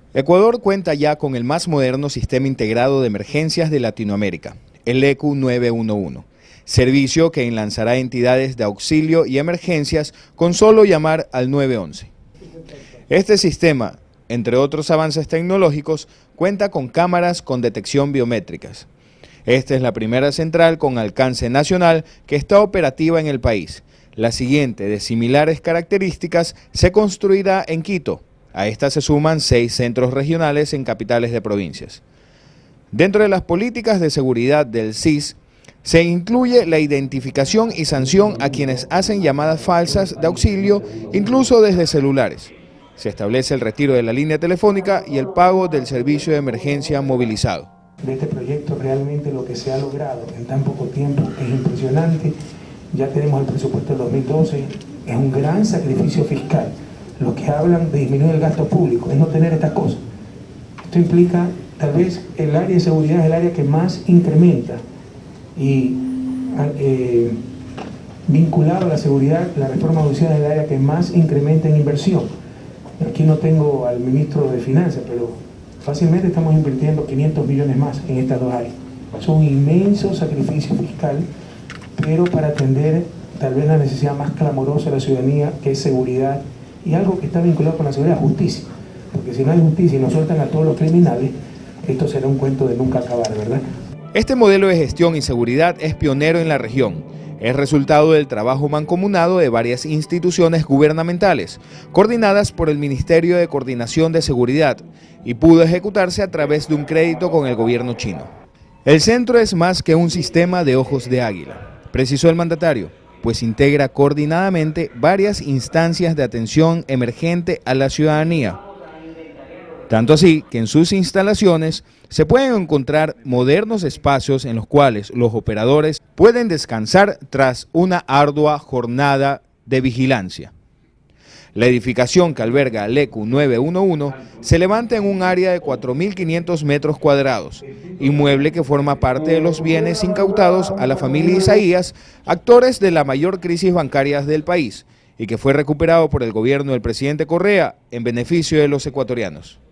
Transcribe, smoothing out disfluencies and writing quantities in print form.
Ecuador cuenta ya con el más moderno sistema integrado de emergencias de Latinoamérica, el ECU 911, servicio que enlazará entidades de auxilio y emergencias con solo llamar al 911. Este sistema, entre otros avances tecnológicos, cuenta con cámaras con detección biométricas. Esta es la primera central con alcance nacional que está operativa en el país. La siguiente, de similares características, se construirá en Quito. A esta se suman 6 centros regionales en capitales de provincias. Dentro de las políticas de seguridad del SIS, se incluye la identificación y sanción a quienes hacen llamadas falsas de auxilio, incluso desde celulares. Se establece el retiro de la línea telefónica y el pago del servicio de emergencia movilizado. De este proyecto realmente lo que se ha logrado en tan poco tiempo es impresionante. Ya tenemos el presupuesto del 2012, es un gran sacrificio fiscal. Los que hablan de disminuir el gasto público es no tener estas cosas. Esto implica, tal vez, el área de seguridad es el área que más incrementa y vinculado a la seguridad, la reforma judicial es el área que más incrementa en inversión. Aquí no tengo al ministro de Finanzas, pero fácilmente estamos invirtiendo 500 millones más en estas dos áreas. Es un inmenso sacrificio fiscal, pero para atender tal vez la necesidad más clamorosa de la ciudadanía, que es seguridad, y algo que está vinculado con la seguridad, justicia. Porque si no hay justicia y nos sueltan a todos los criminales, esto será un cuento de nunca acabar, ¿verdad? Este modelo de gestión y seguridad es pionero en la región. Es resultado del trabajo mancomunado de varias instituciones gubernamentales, coordinadas por el Ministerio de Coordinación de Seguridad, y pudo ejecutarse a través de un crédito con el gobierno chino. El centro es más que un sistema de ojos de águila, precisó el mandatario, pues integra coordinadamente varias instancias de atención emergente a la ciudadanía. Tanto así que en sus instalaciones se pueden encontrar modernos espacios en los cuales los operadores pueden descansar tras una ardua jornada de vigilancia. La edificación que alberga el ECU 911 se levanta en un área de 4.500 metros cuadrados, inmueble que forma parte de los bienes incautados a la familia Isaías, actores de la mayor crisis bancaria del país, y que fue recuperado por el gobierno del presidente Correa en beneficio de los ecuatorianos.